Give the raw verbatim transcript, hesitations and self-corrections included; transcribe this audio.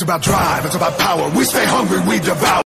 about drive, it's about power. We stay hungry, we devour.